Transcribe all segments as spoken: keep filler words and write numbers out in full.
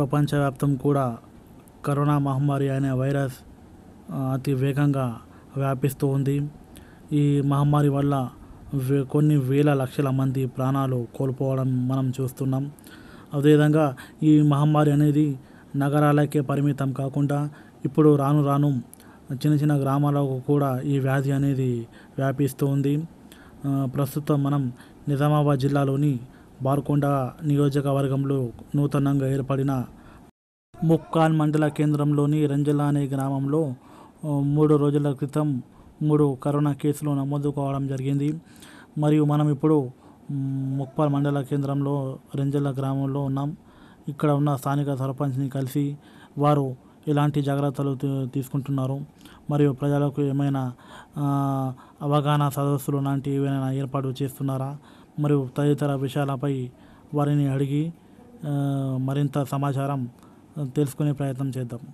ప్రపంచవ్యాప్తం కూడా కరోనా మహమ్మారి అనే వైరస్ అతి వేగంగా వ్యాపిస్తూ ఉంది. ఈ మహమ్మారి వల్ల కొన్ని వేల లక్షల మంది ప్రాణాలు కోల్పోవడం మనం చూస్తున్నాం. అదేవిధంగా ఈ మహమ్మారి అనేది నగరాలకే పరిమితం కాకుండా ఇప్పుడు రాను రాను చిన్న చిన్న గ్రామాలకు కూడా ఈ వ్యాధి అనేది వ్యాపిస్తూ ఉంది. ప్రస్తుతం మనం నిజామాబాద్ జిల్లాలోని బార్కొండ నియోజకవర్గంలో నూతనంగా ఏర్పడిన ముక్కాల్ మండల కేంద్రంలోని రంజల అనే గ్రామంలో మూడు రోజుల క్రితం మూడు కరోనా కేసులు నమోదు కావడం జరిగింది. మరియు మనం ఇప్పుడు ముక్పాల్ మండల కేంద్రంలో రంజల గ్రామంలో ఉన్నాం. ఇక్కడ ఉన్న స్థానిక సర్పంచ్ని కలిసి వారు ఎలాంటి జాగ్రత్తలు తీసుకుంటున్నారు, మరియు ప్రజలకు ఏమైనా అవగాహన సదస్సులు లాంటి ఏమైనా ఏర్పాటు చేస్తున్నారా, మరియు తదితర విషయాలపై వారిని అడిగి మరింత సమాచారం తెలుసుకునే ప్రయత్నం చేద్దాం.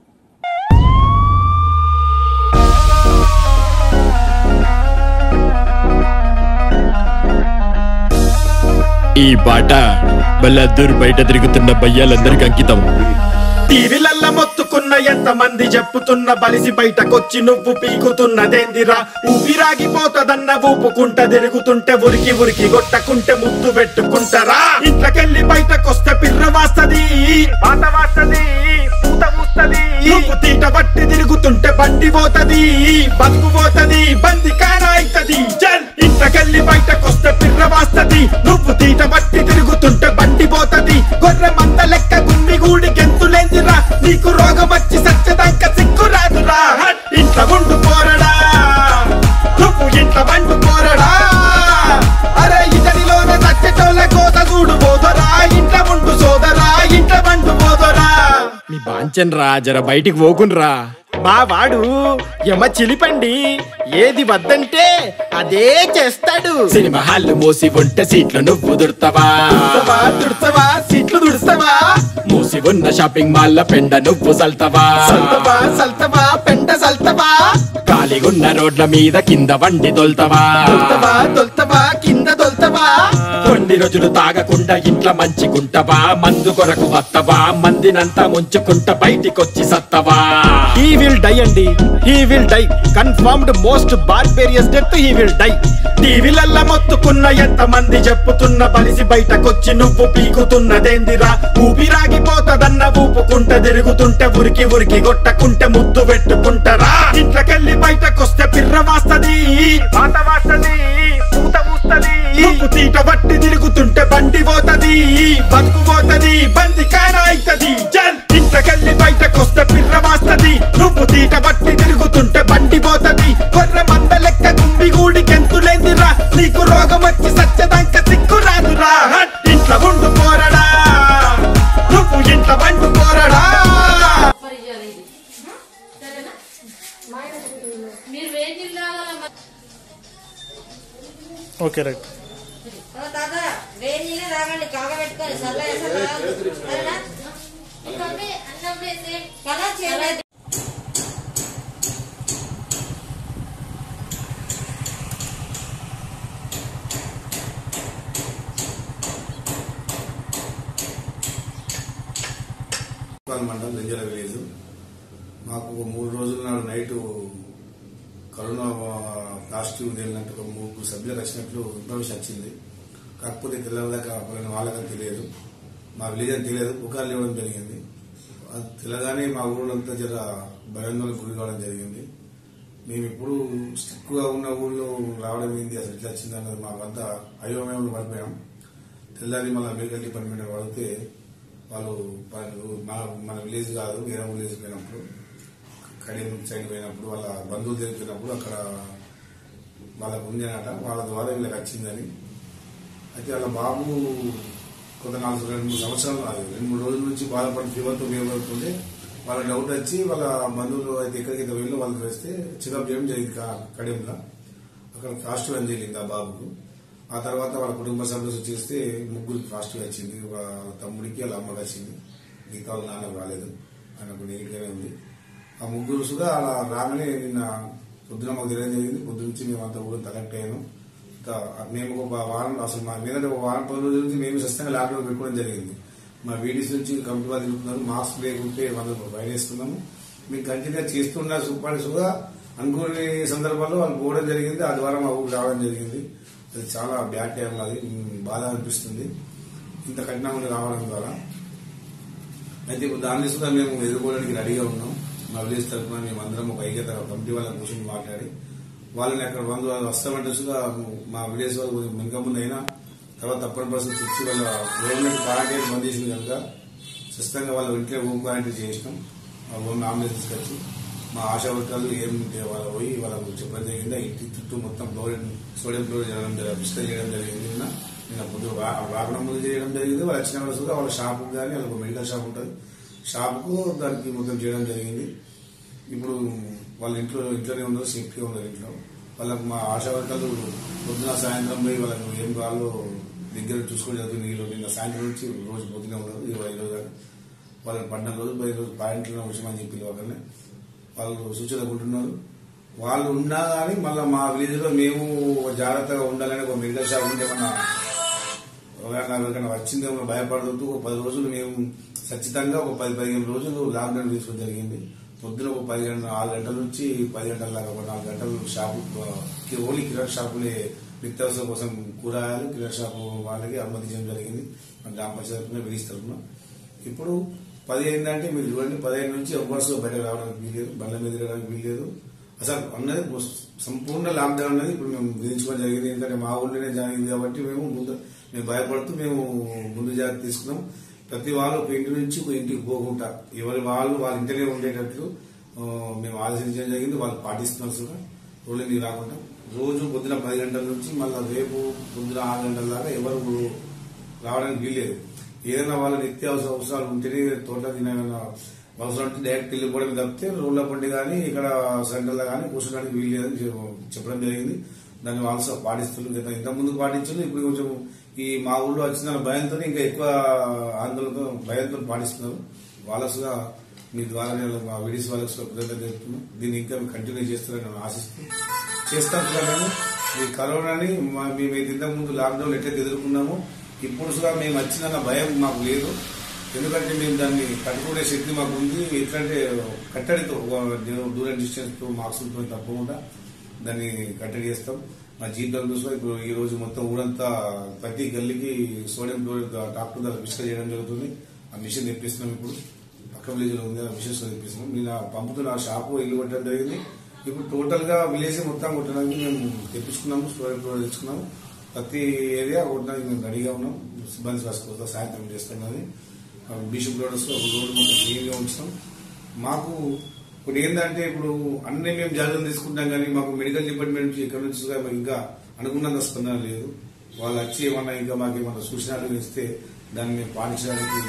ఈ పాట బల్లద్దూరు బయట తిరుగుతున్న బయ్యాలందరికి అంకితం. టీవీలల్ల మొత్తుకున్న ఎంత మంది చెప్పుతున్న బలిసి బయటకొచ్చి నువ్వు పీకుతున్నదేందిరా, ఊపిరాగిపోతదన్న ఊపుకుంట తిరుగుతుంటే ఉరికి ఉరికి కొట్టకుంటే ముద్దు పెట్టుకుంటారా. ఇంట్లోకెళ్ళి బయటకొస్తే పిర్ర వాస్తది, పాత వాస్తది, పూత పూస్తది. నువ్వు తీట పట్టి తిరుగుతుంటే బండి పోతది, బతుకు పోతది, బంది కానా అయితది. చల్ ఇంట్లోకెళ్ళి బయటకొస్తే పిర్ర వాస్తది, నువ్వు తీట పట్టి తిరుగుతుంటే బండి పోతది. గొర్రె మంద లెక్క గుమ్మి గూడి గెంతులేందిరా, నీకు రోగం వచ్చి సచ్చదాక సిగ్గు రాదురా. ఇంట్లో ఉండు పోరడా, నువ్వు ఇంట్లో వండు పోరడా. అరే ఇతనిలోనే సచ్చటోళ్ళ కోత చూడు పోదరా. ఇంట్లో ఉండు సోదరా, ఇంట్లో వండు పోదరా. మీ బాంచన్ రా, జర బయటికి పోకున్రా. మా వాడు యమ చిలిపండి, ఏది వద్దంటే అదే చేస్తాడు. సినిమా హాల్ మోసి ఉంటే సీట్లు నువ్వు దుడతావా, దుడతావా సీట్లు దుడుస్తావా. మూసి ఉన్న షాపింగ్ మాల్ పెండ నువ్వు సల్తవా, సల్తవా సల్తవా పెండ సల్తవా. ఖాళీగున్న రోడ్ల మీద కింద వండి తొల్తవా, తొల్తవా తొల్తవా కింద తొల్తవా. కొన్ని రోజులు తాగకుండా ఇంట్లో మంచిగుంటవా, మందు కొరకు వత్తవా, మందినంతా ముంచుకుంటా బయటికొచ్చి సత్తవా. He will die అండి, he will die, confirmed most barbarous death, he will die. టీవీలల్ల మొత్తుకున్న ఎంత మంది చెప్పుతున్న బలిసి బయటకొచ్చి నువ్వు పీకుతున్నదేందిరా, ఊపిరాగిపోతదన్న ఊపుకుంట తిరుగుతుంటే ఉరికి ఉరికి కొట్టకుంటే ముద్దు పెట్టుకుంటారా. ఇంట్లోకెళ్ళి బయటకొస్తే పిర్ర వాస్తది, పాత వాస్తది, పూత పూస్తది. నువ్వు తీట పట్టి తిరుగుతుంటే బండి పోతది, బతుకు పోతది, బంది కానా అయితది. చల్ ఇంట్లోకెళ్ళి బయటకొస్తే పిర్ర వాస్తది, నువ్వు తీట పట్టి తిరుగుతుంటే బండి పోతది. గొర్రె మంద లెక్క గుండి గూడి గెంతులేందిరా, నీకు రోగం వచ్చి సచ్చదాక సిగ్గు రాదురా. ఇంట్లో ఉండు పోరడా, నువ్వు ఇంట్లో వండు పోరడా. Okay right. మండలం రంజల విలేజ్. మాకు మూడు రోజుల నాడు నైట్ కరోనా పాజిటివ్ తేలినట్టు ఒక మూడు సభ్యులకు వచ్చినట్లు ఇన్ఫర్మేషన్ వచ్చింది. కాకపోతే తెల్లదాకా వాళ్ళకని తెలియదు, మా విలేజ్ అని తెలియదు. పుకార్లు ఇవ్వడం జరిగింది. అది తెల్లగానే మా ఊళ్ళంతా జర భయాందోళనకు గురి కావడం జరిగింది. మేము ఇప్పుడు స్టిక్గా ఉన్న ఊళ్ళో రావడం ఏంది, అసలు ఎట్లా వచ్చింది అన్నది మా వద్ద అయోమయంలో పడిపోయాం. తెల్లారి మళ్ళీ మెడికల్ డిపార్ట్మెంట్ పడితే వాళ్ళు మన విలేజ్ కాదు వేరే విలేజ్ పోయినప్పుడు, కడియం సైడ్ పోయినప్పుడు వాళ్ళ బంధువులు తిరుగుతున్నప్పుడు అక్కడ వాళ్ళకు ఉంది అనట, వాళ్ళ ద్వారా వీళ్ళకి వచ్చిందని. అయితే వాళ్ళ బాబు కొంత నాలుగు రెండు మూడు సంవత్సరాలు అది రెండు మూడు రోజుల నుంచి బాధపడి ఫీవర్తో ఫీవర్తుంటే వాళ్ళ డౌట్ వచ్చి వాళ్ళ బంధువులు అయితే ఎక్కడికైతే వెళ్ళి వాళ్ళకి వేస్తే చెకప్ చేయడం జరిగింది కడియంలో. అక్కడ కాస్ట్ అని జరిగింది ఆ బాబుకు. ఆ తర్వాత వాళ్ళ కుటుంబ సభ్యులు చేస్తే ముగ్గురికి పాజిటివ్ వచ్చింది. వాళ్ళ తమ్ముడికి వాళ్ళ అమ్మకి వచ్చింది, మిగతా వాళ్ళ నాన్నకు రాలేదు, ఆయనకు నెగిటివ్గానే ఉంది. ఆ ముగ్గురు సుగా అలా రాగానే నిన్న పొద్దున మాకు తెలియడం జరిగింది. పొద్దు నుంచి మేమంతా కూడా కలెక్ట్ అయ్యాను. మేము ఒక వారం అసలు మా మీద ఒక వారం పది రోజుల నుంచి మేము స్వస్థంగా లాక్డౌన్ పెట్టుకోవడం జరిగింది. మా వీడియోస్ నుంచి కమిటీ వాళ్ళు తిరుగుతున్నారు. మాస్క్ లేకుంటే వాళ్ళు బయట వేస్తున్నాము. మేము కంటిన్యూగా చేస్తున్న సూపర్గా అనుకునే సందర్భాల్లో వాళ్ళు పోవడం జరిగింది. ఆ ద్వారా మా ఊరికి రావడం జరిగింది. అది చాలా బ్యాడ్ టైం, అది బాధ అనిపిస్తుంది ఇంత కఠినంగా రావడం ద్వారా. అయితే ఇప్పుడు దాన్ని కూడా మేము ఎదుర్కోవడానికి రెడీగా ఉన్నాం. మా విలేజ్ తరఫున మేము అందరం ఒక ఐక్యత కమిటీ వాళ్ళ కూర్చొని మాట్లాడి వాళ్ళని అక్కడ వంద వస్తామంటే కూడా మా విలేజ్ వాళ్ళు కొంచెం వెనుక ముందు అయినా తర్వాత తప్పని పరిస్థితి తెచ్చి వాళ్ళ గవర్నమెంట్ క్వారంటైన్ బంద్ చేసింది కనుక ఖచ్చితంగా వాళ్ళ ఇంట్లో హోమ్ క్వారంటైన్ చేసినాం. హోమ్ అంబులెన్స్ తీసుకొచ్చి మా ఆశా వర్గాలు ఏం వాళ్ళ పోయి వాళ్ళకు చెప్పడం జరిగింది. ఇంటి చుట్టూ మొత్తం క్లోరైడ్ సోడియం క్లోరైడ్ చేయడం విస్తరణ చేయడం జరిగింది. నిన్న నిన్న ముందు రాకడం ముందు చేయడం జరిగింది. వాళ్ళు వచ్చిన వలసగా వాళ్ళ షాపుకు కానీ వాళ్ళకు మెడికల్ షాప్ ఉంటుంది, షాపుకు దానికి మొత్తం చేయడం జరిగింది. ఇప్పుడు వాళ్ళ ఇంట్లో ఇంట్లోనే ఉన్నారు, సేఫ్టీగా ఉన్నారు ఇంట్లో. వాళ్ళకు మా ఆశా వర్గాలు పొద్దున సాయంత్రం పోయి వాళ్ళకు ఏం కావాలో దగ్గర చూసుకొని చదువు నీళ్ళు నిన్న సాయంత్రం నుంచి రోజు పొద్దునే ఉన్నారు. ఇరవై ఐదు రోజులు వాళ్ళకి పద్నాలుగు రోజులు పది రోజులు పాయింట్లో వచ్చామని చెప్పి వాళ్ళని వాళ్ళు సూచనలు ఉంటున్నారు. వాళ్ళు ఉన్నా కానీ మళ్ళీ మా విలేజ్ లో మేము జాగ్రత్తగా ఉండాలని ఒక మెడికల్ షాప్ ఉంటే మన ఎవరికైనా వచ్చిందేమో భయపడుతూ ఒక పది రోజులు మేము ఖచ్చితంగా ఒక పది పదిహేను రోజులు లాక్డౌన్ తీసుకోవడం జరిగింది. పొద్దున ఒక పదిహేను ఆరు గంటల నుంచి పది గంటల దాకా ఒక నాలుగు గంటలు షాపు ఓన్లీ కిరాణా షాపులే నిత్యావసరం కోసం కూరగాయలు కిరాణా షాపు వాళ్ళకి అనుమతించడం జరిగింది గ్రామ పంచాయతీ విలేజ్ తరఫున. ఇప్పుడు పది అయిందంటే మీరు చూడండి, పదిహేను నుంచి ఎవ్వరు బయటకు రావడానికి వీల్లేదు, బండ్ల మీద తిరగడానికి వీల్లేదు. అసలు అన్నది సంపూర్ణ లాక్డౌన్ అనేది ఇప్పుడు మేము విధించుకోవడం జరిగింది. ఎందుకంటే మా ఊళ్ళోనే జరిగింది కాబట్టి మేము ముందు మేము భయపడుతూ మేము ముందు జాగ్రత్త తీసుకున్నాం. ప్రతి వాళ్ళు ఒక ఇంటి నుంచి ఒక ఇంటికి పోకుండా ఎవరి వాళ్ళు వాళ్ళ ఇంటినే ఉండేటట్లు మేము ఆలోచించడం జరిగింది. వాళ్ళు పాటిస్తున్నారు కూడా రోడ్లన్నీ రాకుండా. రోజు పొద్దున పది గంటల నుంచి మళ్ళీ రేపు పొద్దున ఆరు గంటల దాకా ఎవరు రావడానికి వీల్లేదు. ఏదైనా వాళ్ళ నిత్యావసర అవసరాలు ఉంటేనే తోట తినేమైనా అవసరం ఉంటే డైరెక్ట్ వెళ్ళిపోవడం తప్పితే రోడ్ల పండి కానీ ఇక్కడ సెంటర్లో కానీ కూర్చోడానికి వీల్లేదని చెప్పడం జరిగింది. దాన్ని వాళ్ళు పాటిస్తున్నారు. ఇంత ముందు పాటించారు, ఇప్పుడు కొంచెం ఈ మా ఊళ్ళో వచ్చిన భయంతో ఇంకా ఎక్కువ ఆందోళనతో భయంతో పాటిస్తున్నారు. వాళ్ళసుగా మీ ద్వారా మా విడిసి వాళ్ళకి కృతజ్ఞత చెప్తున్నాం. దీన్ని ఇంకా కంటిన్యూ చేస్తారని నేను ఆశిస్తూ చేస్తాం. మేము ఈ కరోనాని మేము ఇంతకు ముందు లాక్డౌన్ ఎట్లయితే ఎదుర్కొన్నామో ఇప్పుడు కూడా మేము వచ్చిన భయం మాకు లేదు. ఎందుకంటే మేము దాన్ని తట్టుకునే శక్తి మాకు ఉంది. ఎట్లంటే కట్టడితో దూరం డిస్టెన్స్ తో మాస్కులతో తప్పకుండా దాన్ని కట్టడి చేస్తాం. మా జీవితంలో ఇప్పుడు ఈ రోజు మొత్తం ఊరంతా ప్రతి గల్లీకి సోడియం క్లోరైడ్ డాక్టర్ ద్వారా విషయం చేయడం జరుగుతుంది. ఆ మిషన్ తెప్పిస్తున్నాం. ఇప్పుడు పక్క విలేజ్ లో ఉంది, ఆ మిషన్స్ తెప్పిస్తున్నాం. నేను పంపుతున్న ఆ షాపు ఇల్లు కొట్టడం జరిగింది. ఇప్పుడు టోటల్ గా విలేజ్ మొత్తం కొట్టడానికి మేము తెప్పించుకున్నాము, సోడియం క్లోరైడ్ తెచ్చుకున్నాము. ప్రతి ఏరియా కొట్టడానికి మేము రెడీగా ఉన్నాం. సిబ్బంది రాసుకోవద్దా సాయంత్రం చేస్తున్నది బిషప్ రోడ్స్ రోడ్డు మొత్తం క్లీన్ గా ఉంచుతాం. మాకు ఇప్పుడు ఏంటంటే ఇప్పుడు అన్ని మేము జాగ్రత్తలు తీసుకుంటాం కానీ మాకు మెడికల్ డిపార్ట్మెంట్ నుంచి ఇక్కడ నుంచి ఇంకా అనుకున్నంత స్పందన లేదు. వాళ్ళు వచ్చి ఏమన్నా ఇంకా మాకు ఏమన్నా సూచనలు ఇస్తే దాన్ని మేము పాటించడానికి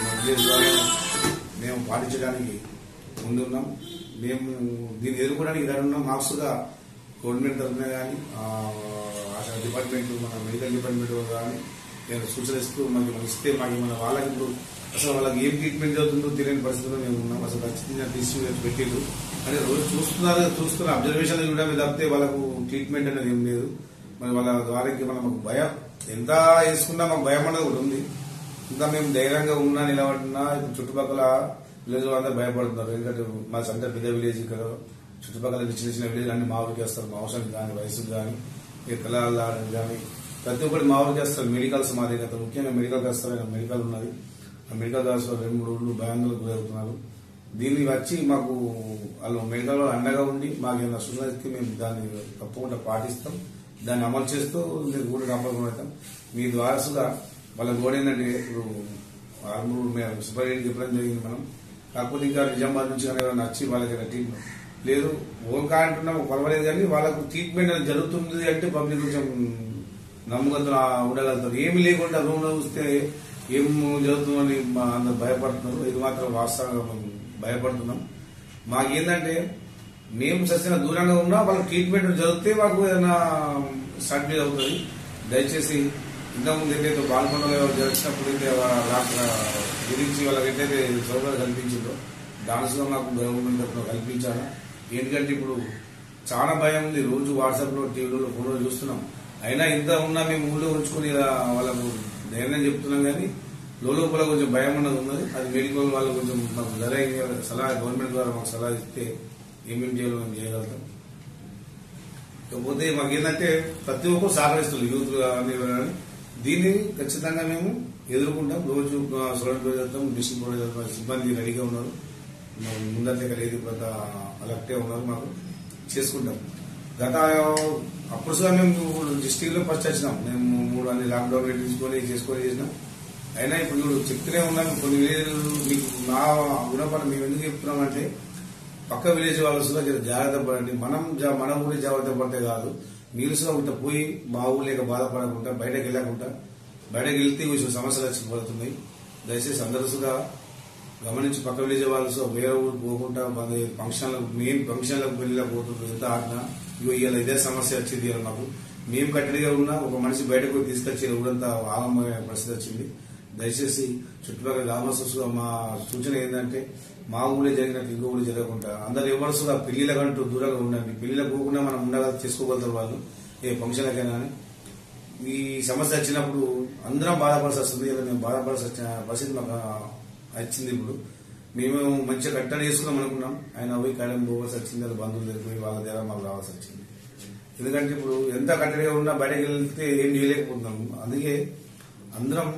మేము పాటించడానికి ముందున్నాం. మేము దీన్ని ఎదుర్కోవడానికి ఇక్కడ ఉన్నాం. మాక్స్గా గవర్నమెంట్ తరఫున కానీ ఆశా డిపార్ట్మెంట్ మన మెడికల్ డిపార్ట్మెంట్ కానీ నేను సూచనిస్తూ మాకు ఇస్తే మాకు మన వాళ్ళకి ఇప్పుడు అసలు వాళ్ళకి ఏం ట్రీట్మెంట్ జరుగుతుందో తెలియని పరిస్థితిలో మేము ఉన్నాం. అసలు ఖచ్చితంగా తీసుకు పెట్టేది అంటే రోజు చూస్తున్నారు చూస్తున్న అబ్జర్వేషన్ చూడడం తప్పితే వాళ్ళకు ట్రీట్మెంట్ అనేది ఏం లేదు. మరి వాళ్ళ ద్వారా మనకు భయం ఎంత వేసుకున్నా మాకు భయం అనేది కూడా ఉంది. ఇంకా మేము ధైర్యంగా ఉన్నా నిలబడినా ఇప్పుడు చుట్టుపక్కల విలేజ్ అందరూ భయపడుతున్నారు. ఎందుకంటే మా సెంటర్ పెద్ద విలేజ్ ఇక్కడ చుట్టుపక్కల చిన్న చిన్న విలేజ్ అన్ని మా ఊరికి వేస్తారు. మా అవసరానికి కానీ వయసుకు కానీ పిల్లలకి కానీ ప్రతి ఒక్కటి మా ఊరికి వేస్తారు. మెడికల్స్ మా దగ్గర ముఖ్యంగా మెడికల్ వేస్తారు. మెడికల్ ఉన్నది. ఆ మెడికల్ కాల్స్ రెండు మూడు రోజులు భయాందోళనకు గురవుతున్నారు. దీన్ని వచ్చి మాకు వాళ్ళు మెడికల్ అండగా ఉండి మాకు ఏమైనా సూచన ఇస్తే మేము దాన్ని తప్పకుండా పాటిస్తాం. దాన్ని అమలు చేస్తూ మీరు కూడా కాపాడుకుంటాం. మీ ద్వారసుగా వాళ్ళ గోడ ఏంటంటే ఇప్పుడు ఆర్మూరు మేము సూపరింటెండెంట్ చెప్పడం జరిగింది. మనం కాకపోతే ఇంకా నిజామాబాద్ నుంచి కానీ ఎవరైనా వచ్చి వాళ్ళకి ట్రీట్మెంట్ లేదు ఓకా అంటున్నాం పర్వాలేదు కానీ వాళ్ళకు ట్రీట్మెంట్ అనేది జరుగుతుంది అంటే పబ్లిక్ కొంచెం నమ్మకంతో ఉండగలుగుతారు. ఏమి లేకుండా రూమ్ లో చూస్తే ఏం జరుగుతుందని అందరు భయపడుతున్నారు. ఇది మాత్రం వాస్తవంగా మేము భయపడుతున్నాం. మాకేంటంటే మేము సచిన దూరంగా ఉన్నా వాళ్ళకి ట్రీట్మెంట్ జరిగితే మాకు ఏదైనా సర్టిఫికేట్ అవుతుంది. దయచేసి ఇంతకుముందు ఎట్లయితే బాల్కొండలో జరిచినప్పుడు అయితే గురించి వాళ్ళకి ఎట్లయితే సౌకర్యాలు కల్పించిందో దానిలో మాకు గవర్నమెంట్ తరఫున కల్పించాలా. ఎందుకంటే ఇప్పుడు చాలా భయం ఉంది. రోజు వాట్సాప్ లో టీవీలో ఫోన్లో చూస్తున్నాం. అయినా ఇంత ఉన్నా మేము ఊళ్ళో ఉంచుకుని వాళ్ళకు ధైర్యం చెప్తున్నాం కానీ లోపల కొంచెం భయం అన్నది ఉన్నది. అది మెడికల్ వాళ్ళు కొంచెం మాకు సలహా సలహా గవర్నమెంట్ ద్వారా మాకు సలహా ఇస్తే ఏమేమి చేయాలో మేము చేయగలుగుతాం. కాకపోతే మాకు ఏంటంటే ప్రతి ఒక్కరు సహకరిస్తుంది యూత్ కానీ దీన్ని ఖచ్చితంగా మేము ఎదుర్కొంటాం. రోజు సోలర్ ప్రొవైడ్ చేస్తాం, మిషన్ ప్రొవైడ్ చేస్తాం, సిబ్బంది రెడీగా ఉన్నారు, ముందంటే లేదు కొంత అలర్టే ఉన్నారు, మాకు చేసుకుంటాం. గత అప్పుడు కూడా మేము డిస్టిక్ లో ఫస్ట్ వచ్చినాం. మేము మూడు అన్ని లాక్డౌన్ తీసుకొని చేసుకొని చేసినాం. అయినా ఇప్పుడు చూడు చెప్తూనే ఉన్నాం కొన్ని విలేజ్లు మీకు నా గుణపడ మేము ఎందుకు చెప్తున్నాం అంటే పక్క విలేజ్ వాళ్ళు కూడా జాగ్రత్త పడండి. మనం మన ఊరి జాగ్రత్త పడితే కాదు, మీరు కూడా పోయి మా ఊరు లేక బాధపడకుండా బయటకు వెళ్ళకుండా బయటకు వెళ్తే కొంచెం సమస్యలు వచ్చి పడుతున్నాయి. దయచేసి అందరూ కూడా గమనించి పక్క విలేజ్ వాళ్ళు వేరే ఊరు పోకుండా ఫంక్షన్లకు మెయిన్ ఫంక్షన్లకు పెళ్లిలకు పోతుంది. ఎంత ఆడినా ఇగో ఇవాళ ఇదే సమస్య వచ్చింది. ఇవాళ మాకు మేము కట్టడిగా ఉన్నా ఒక మనిషి బయటకు తీసుకొచ్చి ఊరంతా ఆగమయ్యే పరిస్థితి వచ్చింది. దయచేసి చుట్టుపక్కల గ్రామస్తులు మా సూచన ఏంటంటే మా ఊళ్ళో జరిగినట్టు ఇంకో ఊళ్ళో జరగకుండా అందరు ఎవరు కూడా పెళ్లిళ్ళకంటూ దూరంగా ఉండండి. పెళ్లిళ్ళకు పోకుండా మనం ఉండగల చేసుకోగలుగుతారు వాళ్ళు ఏ ఫంక్షన్లకైనా. ఈ సమస్య వచ్చినప్పుడు అందరం బాధపడాల్సి వస్తుంది. ఇలా మేము బాధపడాల్సి వచ్చిన పరిస్థితి మాకు వచ్చింది. ఇప్పుడు మేము మంచిగా కట్టడి చేసుకున్నాం అనుకున్నాం, ఆయన పోయి కట్టడం పోవాల్సి వచ్చింది. వాళ్ళ బంధువులు దగ్గరికి వాళ్ళ దగ్గర మాకు రావాల్సి వచ్చింది. ఎందుకంటే ఇప్పుడు ఎంత కట్టడిగా ఉన్నా బయటకు వెళ్తే ఏం చేయలేకపోతున్నాం. అందుకే అందరం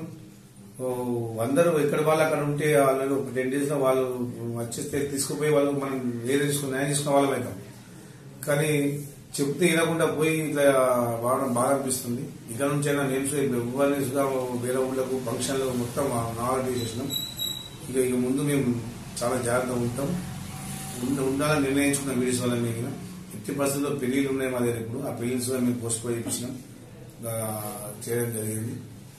అందరూ ఎక్కడ వాళ్ళు అక్కడ ఉంటే వాళ్ళు ఒక టెన్ డేస్ లో వాళ్ళు వచ్చేస్తే తీసుకుపోయి వాళ్ళు మనం వేరే తీసుకుని న్యాయం తీసుకున్న వాళ్ళం అవుతాం. కానీ చెప్తే వినకుండా పోయి ఇట్లా వాడడం బాగా అనిపిస్తుంది. ఇక్కడ నుంచి అయినా నేమ్స్ ఎవరిని వేరే ఊళ్ళకు ఫంక్షన్లకు మొత్తం నాలుగు చేసినాం. ఇక ఇక ముందు మేము చాలా జాగ్రత్తగా ఉంటాం ఉండాలని నిర్ణయించుకున్న వీడియోస్ వల్ల మిగిలిన ఎట్టి పరిస్థితుల్లో పెళ్లిళ్ళు ఉన్నాయి మా దగ్గర. ఇప్పుడు ఆ పెళ్లిస్ మేము పోస్ట్ పోయి ఇచ్చినాం చేయడం జరిగింది.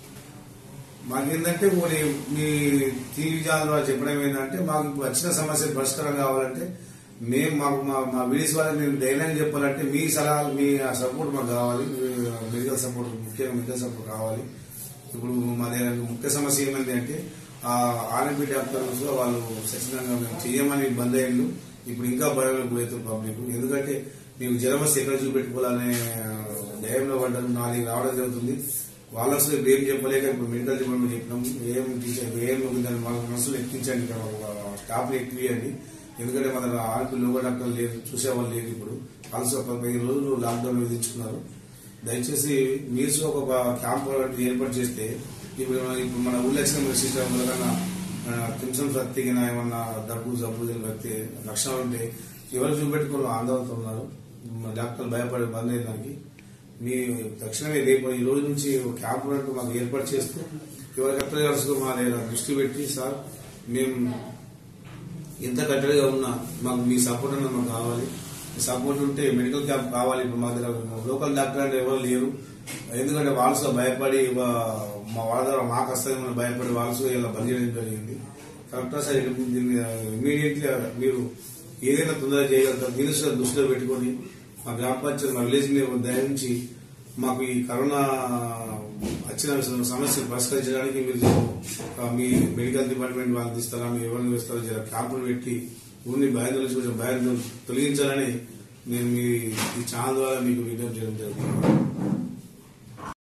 మాకేంటంటే మీ టీవీ ఛానల్ ద్వారా చెప్పడం ఏంటంటే మాకు వచ్చిన సమస్యలు పరిష్కారం కావాలంటే మేము మాకు మా వీడియోస్ వాళ్ళకి మేము ధైర్యంగా చెప్పాలంటే మీ సలహాలు మీ సపోర్ట్ మాకు కావాలి. మెడికల్ సపోర్ట్ ముఖ్యంగా మెడికల్ సపోర్ట్ కావాలి. ఇప్పుడు మా దగ్గర ముఖ్య సమస్య ఏమైంది అంటే ఆ ఆర్ఎంపీ డాక్టర్స్ వాళ్ళు ఖచ్చితంగా మేము చెయ్యమని బంద్ అయ్యిండు. ఇప్పుడు ఇంకా భయంలో పోయేస్తారు పబ్లిక్. ఎందుకంటే మీకు జ్వరం వస్తే ఎక్కడ చూపెట్టుకోవాలనే భయంలో పడ్డారు. నాలుగు రావడం జరుగుతుంది. వాళ్ళ అసలు ఏం చెప్పలేక ఇప్పుడు మెడికల్ డిపార్ట్మెంట్ చెప్పినాం ఏం టీచర్ ఏం వాళ్ళ మనసులు ఎక్కించండి, ఇక్కడ స్టాఫ్ ని ఎక్కియండి. ఎందుకంటే మన ఆర్పీ లోకల్ డాక్టర్లు లేదు, చూసేవాళ్ళు లేదు. ఇప్పుడు వాళ్ళు ఒక పదిహేను రోజులు లాక్డౌన్ విధించుకున్నారు. దయచేసి మీరు ఒక క్యాంప్ ఏర్పాటు చేస్తే ఇప్పుడు ఇప్పుడు మన ఊళ్ళో వచ్చిన సిస్టమ్ కన్నా కిమ్సన్ వ్యక్తికి ఏమన్నా దగ్గు జబ్బు వ్యక్తి లక్షణాలు ఉంటే ఎవరు చూపెట్టుకోవాలి ఆందోళనతో ఉన్నారు. డాక్టర్లు భయపడే బంద్ అయ్యేదానికి మీ తక్షణమే రేపు ఈ రోజు నుంచి క్యాంప్ మాకు ఏర్పాటు చేస్తూ ఎవరికి అప్లై కలుసుకో మా దగ్గర దృష్టి పెట్టి సార్ మేము ఎంత కట్టడిగా ఉన్నా మాకు మీ సపోర్ట్ అన్న మాకు కావాలి. సపోర్ట్ ఉంటే మెడికల్ క్యాంప్ కావాలి. ఇప్పుడు మా దగ్గర లోకల్ డాక్టర్ అంటే ఎవరు లేరు. ఎందుకంటే వాళ్ళతో భయపడి మా వాళ్ళ ద్వారా మాకు వస్తుంది భయపడి వాళ్ళతో ఇలా బంద్ చేయడం జరిగింది. కరెక్టా సార్ దీన్ని ఇమీడియట్లీ మీరు ఏదైనా తొందరగా చేయగలుగుతారు. దీని దృష్టిలో పెట్టుకుని మా గ్రామ పంచాయతీ మా విలేజ్ మీద దయించి మాకు ఈ కరోనా వచ్చిన సమస్యలు పరిష్కరించడానికి మీరు మీ మెడికల్ డిపార్ట్మెంట్ వాళ్ళని తీస్తారా, మీరు ఎవరిని వేస్తారో జర క్యాంపులు పెట్టి ఊరిని భయం నుంచి కొంచెం భయం తొలగించాలని నేను మీ ఈ ఛానల్ ద్వారా మీకు విజ్ఞప్తి చేయడం జరుగుతుంది.